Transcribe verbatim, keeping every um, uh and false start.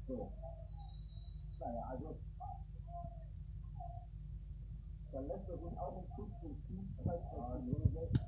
So. Naja, also dann lässt er sich auch im Zug zum Zug, vielleicht